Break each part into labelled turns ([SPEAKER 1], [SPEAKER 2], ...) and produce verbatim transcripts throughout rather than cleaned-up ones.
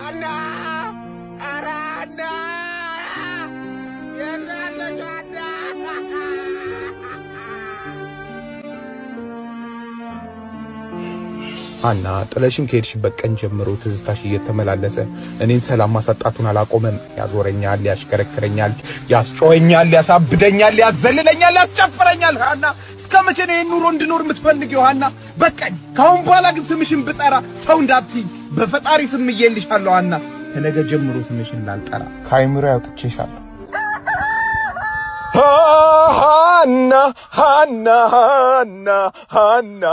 [SPEAKER 1] Anna! Ara Anna! Yenna Anna!
[SPEAKER 2] Anna, ጥለሽን ከሄድሽበት ቀን ጀምሮ ትዝታሽ እየተመላለሰ እኔን ሰላም ማሳጣቱን አላቆመም። ያዞረኛል፣ ያሽከረክረኛል፣ ያስጮኸኛል፣ ያሳብደኛል፣ ያዘልለኛል፣ ያስጨፍረኛል። ሃና እስከመቼ ነው ኑሮ እንድኖር የምትፈልጊው? ሃና በቃኝ። ካሁን በኋላ ግን ስምሽን ብጠራ ሰው እንዳትይ በፈጣሪ ስም እየልሻለሁ። ሃና ከነገ ጀምሮ ስምሽን ላልጠራ ካይምሮ ያውጥቼሻለሁ። ሃና ሃና ሃና ሃና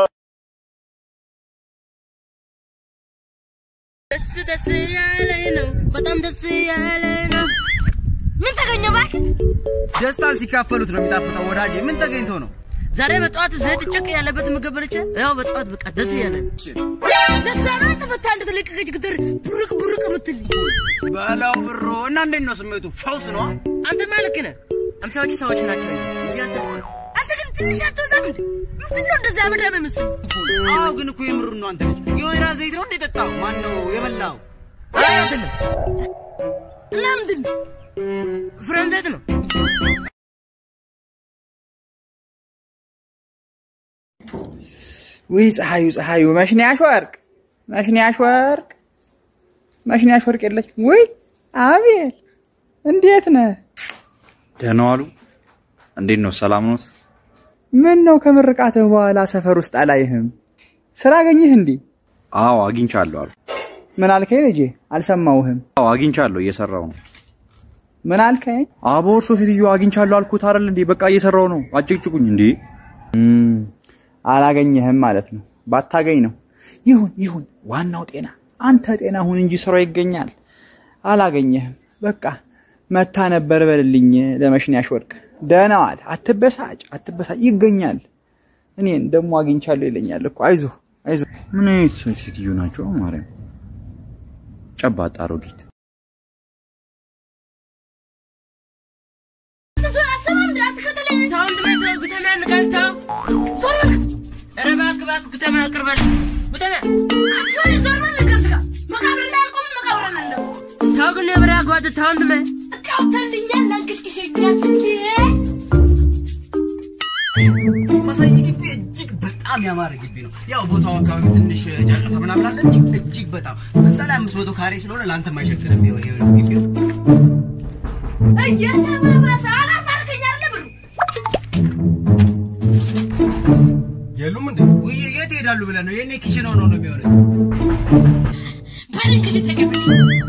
[SPEAKER 3] ደስ ደስ ያለኝ ነው በጣም ደስ ያለኝ ነው ምን ተገኘው ባክ
[SPEAKER 4] ደስታን ሲካፈሉት ነው የሚጣፍጠው ወዳጄ ምን ተገኝቶ ነው
[SPEAKER 3] ዛሬ በጧት ዘይት ጭቅ ያለበት ምግብ በልቼ ያው በጧት በቃ ደስ ያለኝ ደስ ያለኝ ተፈታ እንደተለቀቀች ግድር ብሩክ ብሩክ ምትል
[SPEAKER 4] ባላው ብሮ እና እንዴት ነው ስሜቱ ፈውስ ነው
[SPEAKER 3] አንተ ማለት ነህ አምሳዎች ሰዎች ናቸው እንጂ አንተ አንተ ግን ትንሽ አትወዛም እንዴ ምንድነው እንደዛ ያመዳም መስል
[SPEAKER 4] አዎ ግን እኮ የምሩ ነው አንተ ልጅ የወይራ ዘይት ነው እንዴ ተጣው ማን ነው የበላው
[SPEAKER 3] አይደለም ለምንድን ፍራንዛይት ነው
[SPEAKER 5] ወይ ፀሐዩ ፀሐዩ ማሽኒያሽ ወርቅ ማሽኒያሽ ወርቅ ማሽኒያሽ ወርቅ የለች ወይ አቤል እንዴት ነህ
[SPEAKER 6] ደህና ዋሉ እንዴት ነው ሰላም ነው
[SPEAKER 5] ምን ነው ከምርቃትህ በኋላ ሰፈር ውስጥ አላየህም ስራ አገኘህ እንዴ
[SPEAKER 6] አዎ አግኝቻለሁ አሉ
[SPEAKER 5] ምን አልከኝ ልጄ አልሰማውህም
[SPEAKER 6] አዎ አግኝቻለሁ እየሰራው ነው
[SPEAKER 5] ምን አልከኝ
[SPEAKER 6] አቦር ሶሴትዮ አግኝቻለሁ አልኩት አይደል እንዴ በቃ እየሰራው ነው አጭቅጭቁኝ እንዴ
[SPEAKER 5] እም አላገኘህም ማለት ነው ባታገኝ ነው ይሁን ይሁን ዋናው ጤና አንተ ጤና ሁን እንጂ ስራው ይገኛል አላገኘህም በቃ መታ ነበር በልልኝ ለማሽኒያሽ ወርቅ ደህና ዋል አትበሳጭ አትበሳጭ ይገኛል እኔን ደሞ አግኝቻለሁ ይለኛል እኮ አይዞ አይዞ
[SPEAKER 6] ምን አይነት ሴትዮ ናቸው ማርያም ጨባጣ አሮጊት
[SPEAKER 3] ታውንድ ምን ካውተልኛል ላንክሽክሽኛል
[SPEAKER 4] ማሳይ ግቢ እጅግ በጣም ያማረ ግቢ ነው ያው ቦታው አካባቢ ትንሽ ጃጃታ ምናምን አለ እንጂ እጅግ በጣም በዛ ላይ አምስት መቶ ካሬ ስለሆነ ላንተ ማይሸክልም ይሄ ግቢው
[SPEAKER 3] እየተባባሰ አላፋርከኝ አይደል
[SPEAKER 4] የሉም እንዴ ወይ የት ሄዳሉ ብለ ነው የኔ ኪሽን ሆኖ ነው የሚሆነው
[SPEAKER 3] ባንክ ልትቀበል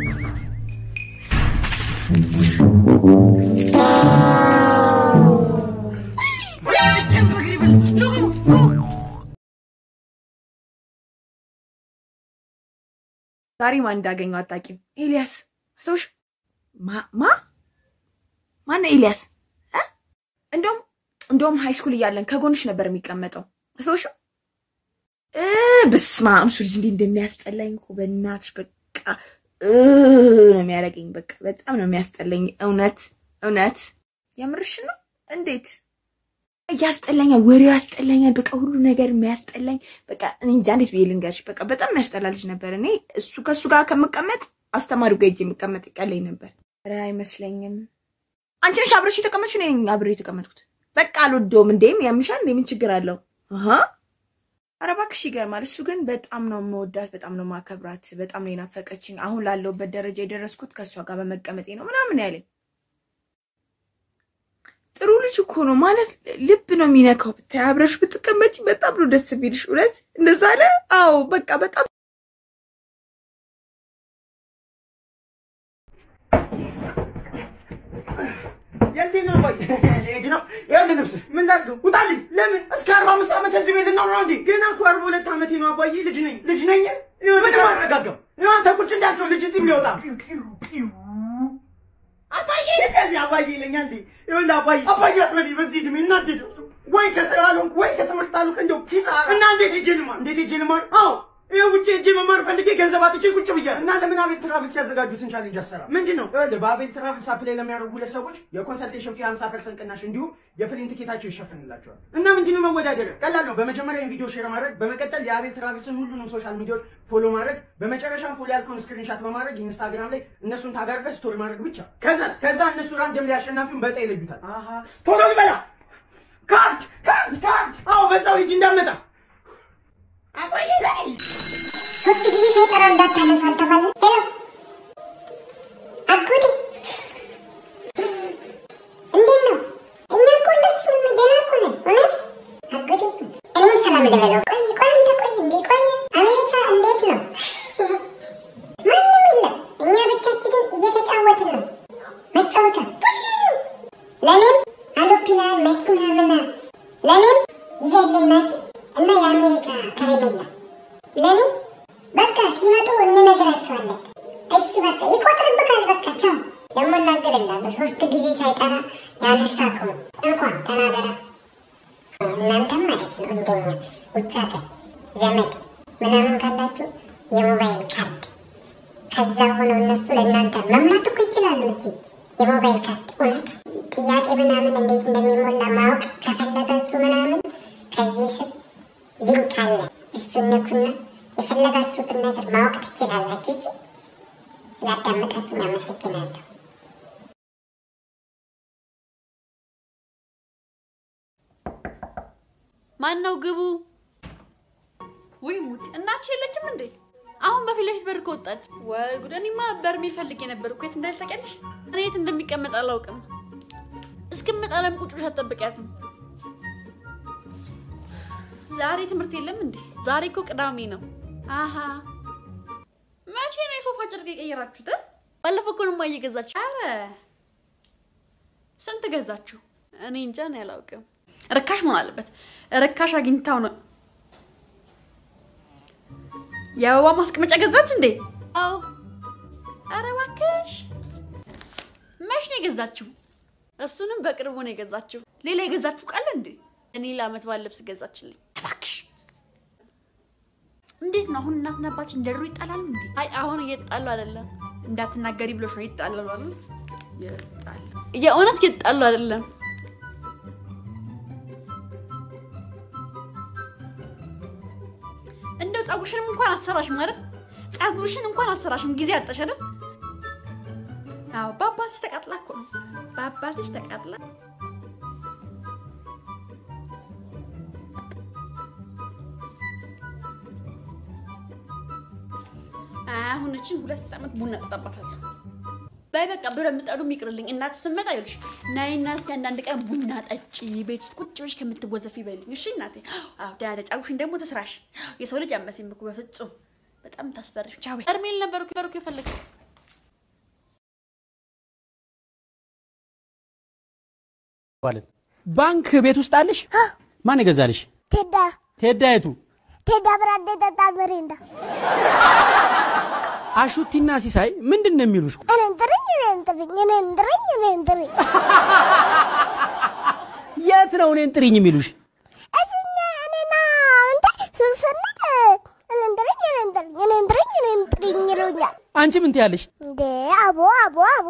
[SPEAKER 7] ዛሬ ማን እንዳገኘው አጣቂም ኤልያስ አስተውሽ ማ ማ ማን ኤልያስ እ እንደም እንደም ሃይ ስኩል እያለን ከጎንሽ ነበር የሚቀመጠው አስተውሽ እ በስማም ሱልጅ እንዴ እንደሚያስጠላኝ እኮ በእናትሽ በቃ እ ነው የሚያረገኝ በቃ በጣም ነው የሚያስጠላኝ እውነት እውነት የምርሽ ነው እንዴት ያስጠላኛል ወሬው ያስጠላኛል በቃ ሁሉ ነገር የሚያስጠላኝ በቃ እንጃ እንዴት ብዬ ልንገርሽ በቃ በጣም ያስጠላልሽ ነበር እኔ እሱ ከሱ ጋር ከመቀመጥ አስተማሪው ጋር እጄ መቀመጥ ይቀለኝ ነበር ኧረ አይመስለኝም አንቺ ነሽ አብረሽ የተቀመጥሽ እኔ ነኝ አብሬ የተቀመጥኩት በቃ አልወደውም እንዴም ያምሻል እንዴ ምን ችግር አለው አሃ ኧረ እባክሽ ይገርማል እሱ ግን በጣም ነው የምወዳት በጣም ነው ማከብራት በጣም ነው የናፈቀችኝ አሁን ላለውበት ደረጃ የደረስኩት ከሷ ጋር በመቀመጤ ነው ምናምን ያለኝ ጥሩ ልጅ እኮ ነው ማለት ልብ ነው የሚነካው ብታይ አብረሽ ብትቀመጪ በጣም ነው ደስ ቢልሽ እውነት እንደዛ አለ አዎ በቃ በጣም
[SPEAKER 4] የልቴ ነው ባይ ለእጅ ነው ያለ ልብስ ምን ላድርገው ውጣልኝ ለምን እስከ አርባ አምስት ዓመት እዚህ ቤት ነው ነው እንዴ ገና እኮ አርባ ሁለት ዓመቴ ነው አባዬ ልጅ ነኝ ልጅ ነኝ ምን ማረጋጋው ይኸው አንተ ቁጭ እንዳልከው ልጅ እዚህ የሚወጣ አባዬ ከዚህ አባዬ ይለኛል እንዴ ይኸውልህ አባዬ አባዬ አትበለኝ በዚህ እድሜ እናድድ ወይ ከስራ አልሆንኩ ወይ ከትምህርት አልሆንኩ እንደው ኪሳራ እና እንዴት ሄጄ ልማር እንዴት ሄጄ ልማር አዎ ይሄ ውጪ እጄ መማር ፈልጌ ገንዘብ አጥቼ ቁጭ ብያለሁ። እና ለምን አቤል ትራቭልስ ያዘጋጁትን ቻሌንጅ አሰራ? ምንድነው? በአቤል ትራቭልስ አፕላይ ለሚያደርጉ ሁለት ሰዎች የኮንሰልቴሽን ፊ ሀምሳ ፐርሰንት ቅናሽ እንዲሁም የፕሌን ቲኬታቸው ይሸፍንላቸዋል። እና ምንድነው መወዳደር? ቀላል ነው። በመጀመሪያ ቪዲዮ ሼር ማድረግ፣ በመቀጠል የአቤል ትራቭልስን ሁሉንም ሶሻል ሚዲያዎች ፎሎ ማድረግ፣ በመጨረሻም ፎሎ ያልከውን ስክሪንሻት በማድረግ ኢንስታግራም ላይ እነሱን ታጋርገህ ስቶሪ ማድረግ ብቻ። ከዛ ከዛ እነሱ ራንደም ላይ አሸናፊውን በጣ ይለዩታል። አሃ ቶሎ ልበላ ካርድ ካርድ ካርድ አዎ በዛው ሂጂ እንዳመጣ አቆይ ላይ
[SPEAKER 8] ሶስት ጊዜ ሳይጠራ እንዳታነሱ አልተባለ? ሄሎ አጎቴ እንዴት ነው? እኛ እኮ ሁላችንም ደህና እኮ ነን። እውነት አጎቴ እኔም ሰላም ልበለው። ቆይ ቆይ አንተ ቆይ እንዴ ቆይ አሜሪካ እንዴት ነው? ማንም የለም። እኛ ብቻችንን እየተጫወትን ነው። መጫወቻ ለእኔም አውሮፕላን መኪና ምናምን ለእኔም ይዘልናሽ እና የአሜሪካ ከረሜላ ለእኔም በቃ ሲመጡ እንነግራቸዋለን። እሺ በቃ ይቆጥርብካል። በቃ ቻው። ደግሞ እናገርላለሁ ሶስት ጊዜ ሳይጠራ ያነሳከው እንኳን ተናገራ። እናንተም ማለት ነው እንደኛ ውጭ ሀገር ዘመድ ምናምን ካላችሁ የሞባይል ካርድ ከዛ ሆነው እነሱ ለእናንተ መምላት እኮ ይችላሉ። እዚህ የሞባይል ካርድ እውነት ጥያቄ ምናምን እንዴት እንደሚሞላ ማወቅ ከፈለጋችሁ ምናምን ከዚህ ስር ሊንክ አለ። እሱን ነኩና የፈለጋችሁትን ነገር ማወቅ ትችላላችሁ። እሺ ላዳመጣችሁኝ አመሰግናለሁ።
[SPEAKER 9] ማነው ግቡ? ወይ ሙት እናትሽ የለችም እንዴ? አሁን በፊት ለፊት በር ከወጣች ወይ ጉድ! እኔማ በርሜል ፈልጌ ነበር እኮ የት እንዳለ ታውቂያለሽ? እኔ የት እንደሚቀመጥ አላውቅም። እስክመጣ ለምን ቁጭ ብለሽ አትጠብቂያትም? ዛሬ ትምህርት የለም እንዴ? ዛሬ እኮ ቅዳሜ ነው። አሃ መቼ ነው የሶፋ ጨርቅ የቀየራችሁት? ባለፈው እኮ ነው ማየገዛችሁ። አረ ስንት ገዛችሁ? እኔ እንጃ ነው ያላውቅም። ርካሽ መሆን አለበት። ርካሽ አግኝታው ነው። የአበባ ማስቀመጫ ገዛች እንዴ? አዎ። አረ እባክሽ መች ነው የገዛችሁ? እሱንም በቅርቡ ነው የገዛችሁ። ሌላ የገዛችሁ ቃል እንዴ? እኔ ለአመት ባል ልብስ ገዛችልኝ። እባክሽ እንዴት ነው አሁን እናትና አባትሽ እንደሩ ይጣላሉ እንዴ? አይ አሁን እየጣሉ አይደለም። እንዳትናገሪ ብሎሽ ነው ይጣላሉ አይደል? ይጣላሉ። የእውነት ይጣላሉ አይደለም? እንደው ጸጉርሽንም እንኳን አሰራሽም አይደል? ጸጉርሽን እንኳን አሰራሽም ጊዜ አጣሽ አይደል? አዎ ባባትሽ ተቃጥላ እኮ ነው። ባባትሽ ተቃጥላ አሁን እቺን ሁለት ሳምንት ቡና ተጣጣባታለሁ። ባይ በቃ ብረምጣዱ ይቅርልኝ። እናት ስመጣ ይልሽ ናይና እስቲ አንዳንድ ቀን ቡና ጠጪ ቤት ውስጥ ቁጭ ብለሽ ከምትወዘፊ ይበልኝ። እሺ እናቴ። አዎ ዳዳ ጻጉሽን ደግሞ ተስራሽ። የሰው ልጅ አመሰኝ እኮ በፍጹም በጣም ታስፈርሽ። ቻው እርሜል ነበርኩ በርኩ ይፈልግ
[SPEAKER 10] ማለት ባንክ ቤት ውስጥ አለሽ? ማን ይገዛልሽ?
[SPEAKER 11] ቴዳ
[SPEAKER 10] ቴዳ የቱ?
[SPEAKER 11] ቴዳ ብራዴ ተጣ በሬንዳ
[SPEAKER 10] አሹቲና ሲሳይ ምንድነው የሚሉሽ?
[SPEAKER 11] እኔ እንድርኝ እኔ እንድርኝ እኔ እንድርኝ እኔ እንድርኝ
[SPEAKER 10] የት ነው እኔ እንጥሪኝ የሚሉሽ?
[SPEAKER 11] እዚህኛ እኔና አንተ ሱስና እኔ እንድርኝ እኔ እንድርኝ እኔ እንድርኝ እኔ እንድርኝ ይሉኛል።
[SPEAKER 10] አንቺ ምን ትያለሽ?
[SPEAKER 11] እንዴ አቦ አቦ አቦ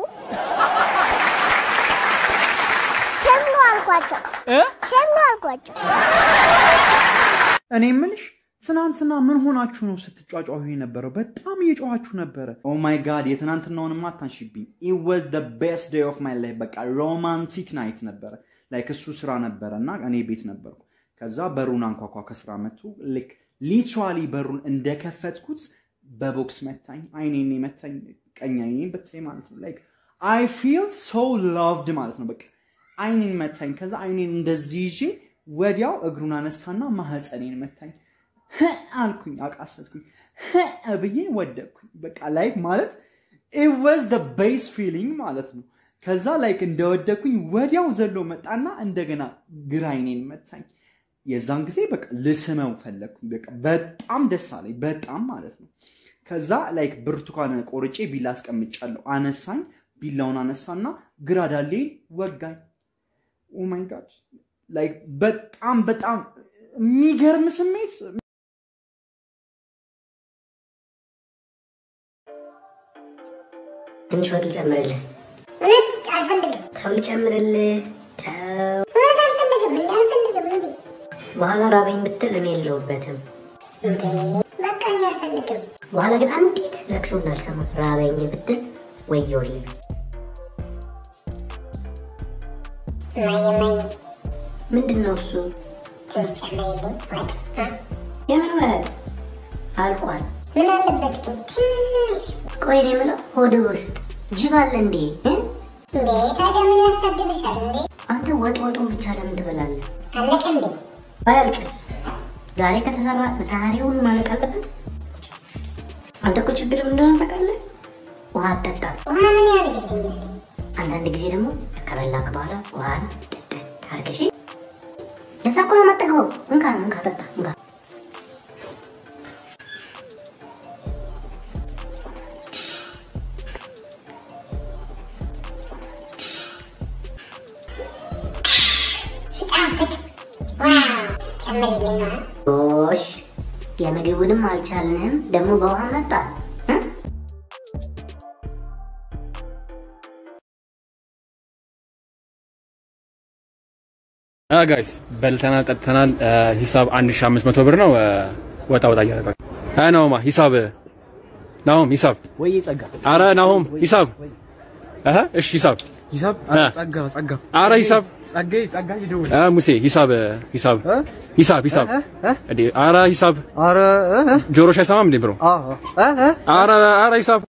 [SPEAKER 11] ሸምኖ አልኳቸው እ ሸምኖ አልኳቸው።
[SPEAKER 5] እኔ ምንሽ ትናንትና ምን ሆናችሁ ነው ስትጫጫሁ የነበረው? በጣም እየጮሃችሁ ነበረ። ኦ ማይ ጋድ የትናንትናውንም አታንሺብኝ። it was the best day of my life። በቃ ሮማንቲክ ናይት ነበረ። ላይክ እሱ ስራ ነበረና እኔ ቤት ነበርኩ። ከዛ በሩን አንኳኳ ከስራ መጡ። ላይክ ሊትራሊ በሩን እንደከፈትኩት በቦክስ መታኝ። አይኔን መታኝ፣ ቀኝ አይኔን በተለይ ማለት ነው። ላይክ I feel so loved ማለት ነው። በቃ አይኔን መታኝ። ከዛ አይኔን እንደዚህ ይዤ ወዲያው እግሩን አነሳና ማህፀኔን መታኝ። አልኩኝ አቃሰትኩኝ ብዬ ወደቅኩኝ። በቃ ላይክ ማለት it was the best feeling ማለት ነው። ከዛ ላይክ እንደወደቅኩኝ ወዲያው ዘሎ መጣና እንደገና ግራይኔን መታኝ። የዛን ጊዜ በቃ ልስመው ፈለግኩኝ። በቃ በጣም ደስ አለኝ በጣም ማለት ነው። ከዛ ላይክ ብርቱካን ቆርጬ ቢላ አስቀምጫለሁ። አነሳኝ፣ ቢላውን አነሳና ግራዳሌን ወጋኝ። ኦ ማይ ጋድ ላይክ በጣም በጣም የሚገርም ስሜት
[SPEAKER 12] ትንሽ ወጥ ልጨምርልህ
[SPEAKER 8] እውነት አልፈልግም
[SPEAKER 12] ተው ልጨምርልህ ተው
[SPEAKER 8] እውነት አልፈልግም እንዴ አልፈልግም እንዴ
[SPEAKER 12] በኋላ ራበኝ ብትል እኔ የለሁበትም
[SPEAKER 8] እንዴ በቃ እኔ አልፈልግም
[SPEAKER 12] በኋላ ግን አንዲት ለቅሶ እንዳልሰማ ራበኝ ብትል ወዮልኝ
[SPEAKER 8] ማየ ማየ
[SPEAKER 12] ምንድነው እሱ
[SPEAKER 8] ትንሽ ጨምርልኝ ወጥ
[SPEAKER 12] የምን ወጥ አልቋል
[SPEAKER 8] ምን አለበት ግን ትንሽ
[SPEAKER 12] ቆይ እኔ የምለው ሆድ ውስጥ ጅብ አለ እንዴ
[SPEAKER 8] እንዴ ታዲያ ምን ያሳድብሻል እንዴ
[SPEAKER 12] አንተ ወጥ ወጡን ብቻ ለምን ትበላለህ
[SPEAKER 8] አለቀ እንዴ
[SPEAKER 12] ባያልቅስ ዛሬ ከተሰራ ዛሬውን ማለቅ አለበት አንተ እኮ ችግር ምንድነው ታውቃለህ ውሃ አጠጣ
[SPEAKER 8] ውሃ ምን ያደርግልኛል
[SPEAKER 12] አንዳንድ ጊዜ ደግሞ ከበላክ በኋላ ውሃን ጠጥ ታርግሽ ለዛ እኮ ነው የማጠግበው እንካ እንካ ጠጣ እንካ ጎሽ የምግቡንም አልቻልንም ደግሞ በውሃ መጣ
[SPEAKER 10] አ ጋይስ በልተናል ጠጥተናል ሂሳብ አንድ ሺህ አምስት መቶ ብር ነው ወጣ ወጣ እያደረጋችሁ አ ናሆም ሂሳብ ናሆም ሂሳብ
[SPEAKER 13] ወይ ጸጋ
[SPEAKER 10] አረ ናሆም ሂሳብ አሃ እሺ ሂሳብ
[SPEAKER 13] ሂሳብ ጸጋ ጸጋ
[SPEAKER 10] አረ ሂሳብ
[SPEAKER 13] ጸጋ ጸጋ ይደውል
[SPEAKER 10] አ ሙሴ ሂሳብ ሂሳብ ሂሳብ ሂሳብ እንዴ አረ ሂሳብ
[SPEAKER 13] አረ
[SPEAKER 10] ጆሮሽ አይሰማም እንዴ ብሮ
[SPEAKER 13] አዎ
[SPEAKER 10] አረ አረ ሂሳብ